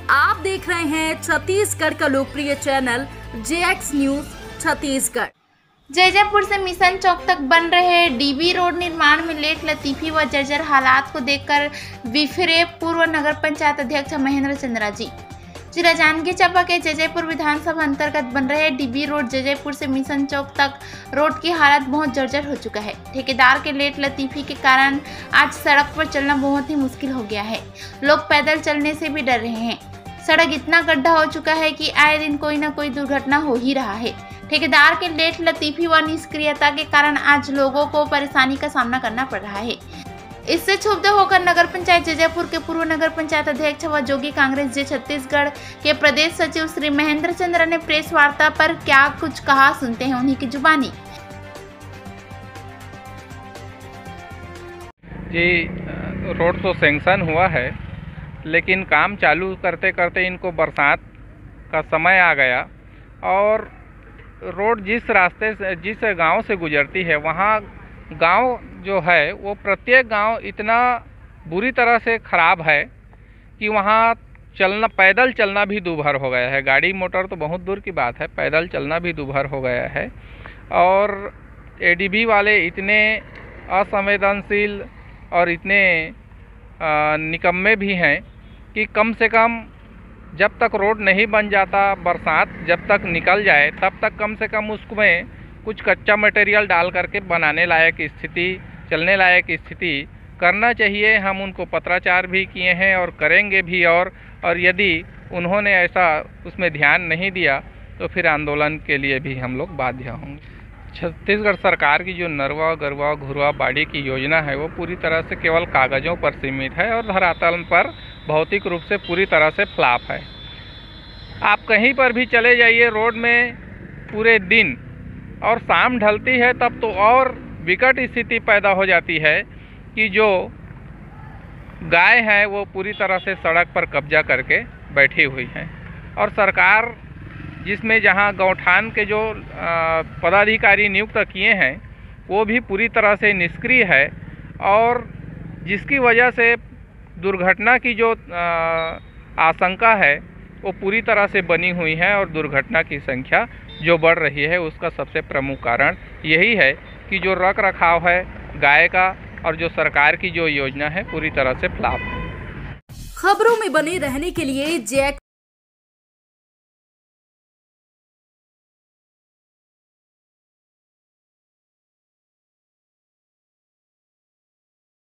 आप देख रहे हैं छत्तीसगढ़ का लोकप्रिय channel JX news Chhattisgarh. Jaijaipur से मिशन चौक तक बन रहे डीबी रोड निर्माण में लेट लतीफी व जर्जर हालात को देखकर विफरे पूर्व नगर पंचायत अध्यक्ष महेंद्र चंद्रा जी। जिला जांजगीर चांपा के जैजैपुर विधानसभा अंतर्गत बन रहे डीबी रोड जैजैपुर से मिशन चौक तक रोड की हालत बहुत जर्जर हो चुका है। ठेकेदार के लेट लतीफी के कारण आज सड़क पर चलना बहुत ही मुश्किल हो गया है। लोग पैदल चलने से भी डर रहे हैं। सड़क इतना गड्ढा हो चुका है कि आए दिन कोई न कोई दुर्घटना हो ही रहा है। ठेकेदार के लेट लतीफी व निष्क्रियता के कारण आज लोगों को परेशानी का सामना करना पड़ रहा है। इससे क्षुब्ध होकर नगर पंचायत जैजैपुर के पूर्व नगर पंचायत अध्यक्ष व जोगी कांग्रेस जे छत्तीसगढ़ के प्रदेश सचिव श्री महेंद्र चंद्रा ने प्रेस वार्ता पर क्या कुछ कहा, सुनते हैं उन्हीं की जुबानी। जी, रोड तो सैंक्शन हुआ है, लेकिन काम चालू करते करते इनको बरसात का समय आ गया और रोड जिस रास्ते से जिस गांव से गुजरती है वहाँ गांव जो है वो प्रत्येक गांव इतना बुरी तरह से ख़राब है कि वहाँ पैदल चलना भी दूभर हो गया है। गाड़ी मोटर तो बहुत दूर की बात है, पैदल चलना भी दूभर हो गया है। और एडीबी वाले इतने असंवेदनशील और इतने निकम्मे भी हैं कि कम से कम जब तक रोड नहीं बन जाता, बरसात जब तक निकल जाए तब तक कम से कम उसमें कुछ कच्चा मटेरियल डाल करके बनाने लायक स्थिति, चलने लायक स्थिति करना चाहिए। हम उनको पत्राचार भी किए हैं और करेंगे भी। और यदि उन्होंने ऐसा उसमें ध्यान नहीं दिया तो फिर आंदोलन के लिए भी हम लोग बाध्य होंगे। छत्तीसगढ़ सरकार की जो नरवा गरवा घुरवा बाड़ी की योजना है वो पूरी तरह से केवल कागज़ों पर सीमित है और धरातल पर भौतिक रूप से पूरी तरह से फ्लॉप है। आप कहीं पर भी चले जाइए रोड में पूरे दिन, और शाम ढलती है तब तो और विकट स्थिति पैदा हो जाती है कि जो गाय है वो पूरी तरह से सड़क पर कब्जा करके बैठी हुई है। और सरकार जिसमें जहां गौठान के जो पदाधिकारी नियुक्त किए हैं वो भी पूरी तरह से निष्क्रिय है, और जिसकी वजह से दुर्घटना की जो आशंका है वो पूरी तरह से बनी हुई है। और दुर्घटना की संख्या जो बढ़ रही है उसका सबसे प्रमुख कारण यही है कि जो रख रखाव है गाय का और जो सरकार की जो योजना है पूरी तरह से फ्लॉप है। खबरों में बने रहने के लिए जेएक्स